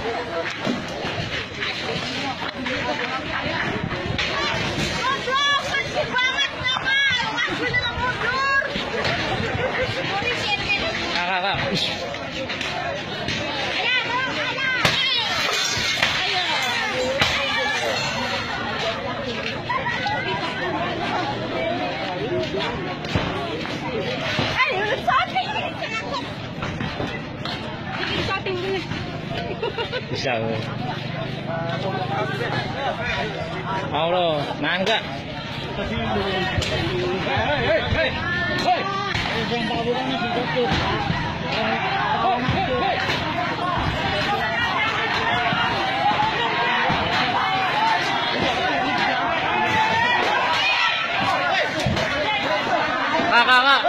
Bisa. Mau lo, nangga. Kak.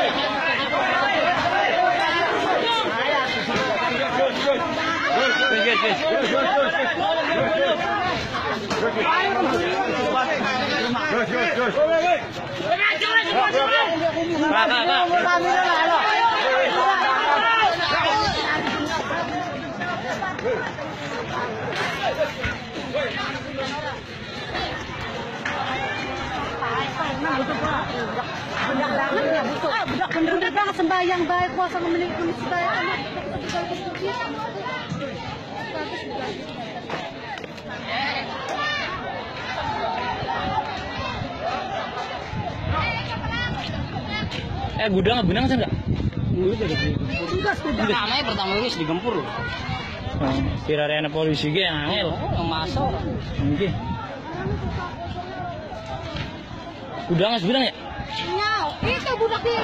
Bener banget sembahyang baik puasa memiliki sembahyang. Gudang sih enggak? Gudang namanya pertama ini digempur loh. Pirarena polisi ge angel. Yang masuk. Nggih. Gudang ya? Iya, itu budak di.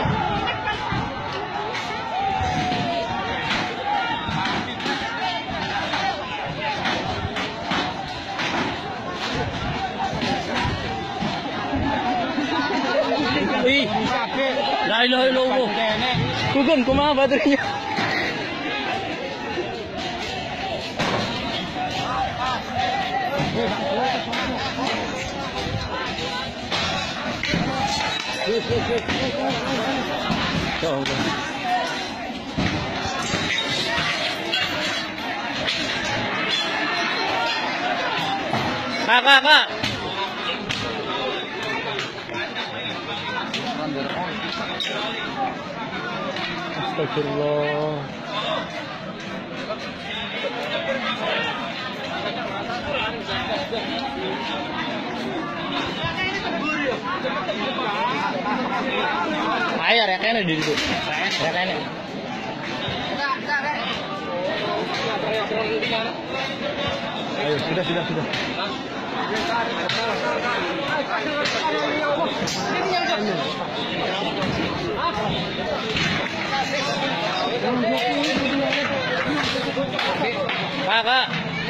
Ih, la ilaha illallah. Kugun kumaha baterainya? Kak. Astagfirullah. Ayo rekene di situ. Rekene. Ayo sudah. Kak.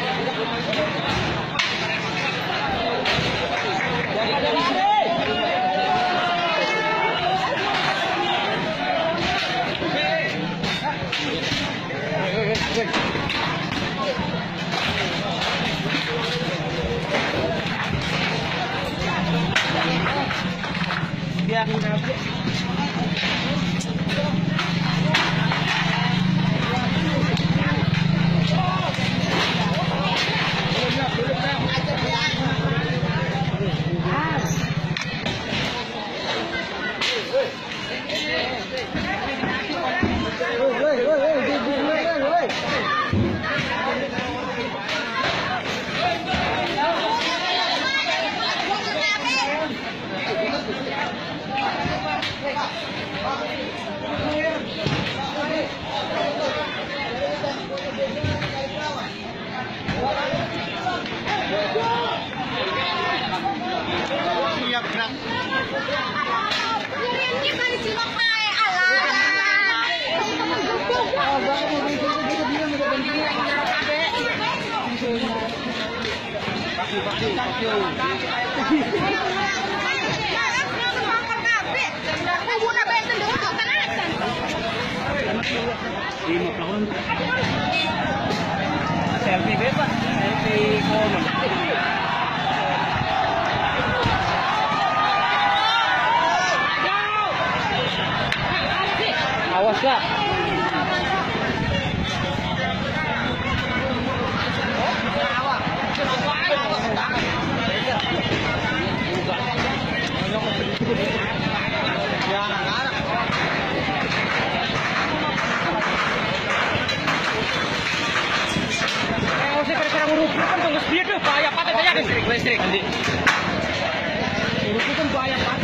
Selfie bebas, selfie komen. Awas Kak. Bahaya Pak, katanya listrik. Nanti. Itu kan bahaya Pak.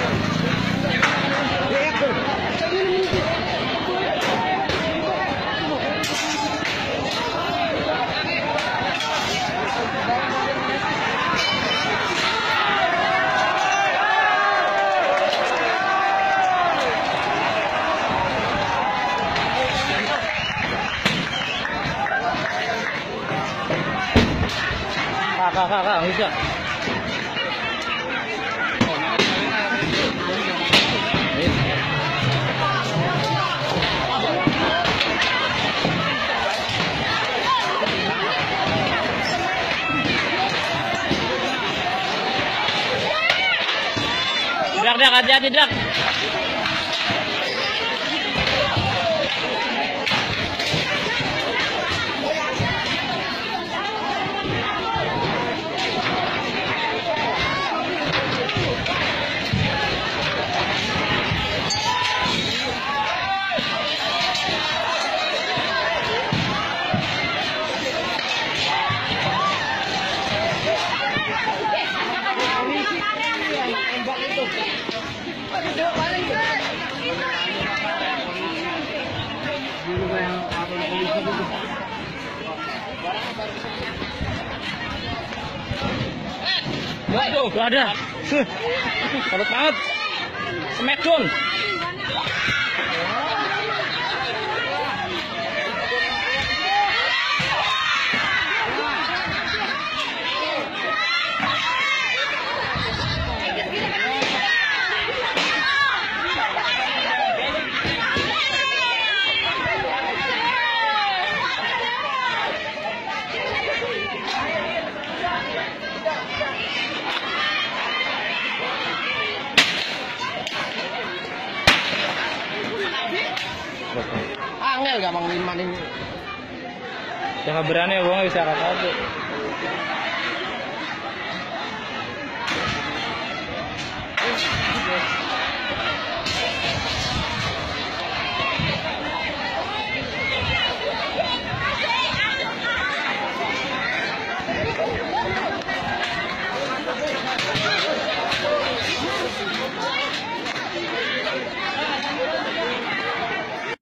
Kak, bisa. Dak, hati-hati, Dak. Waduh, ada. Padat banget. Smackdown. Angel gampang liman ini. Jangan berani ya, gua nggak bisa kata.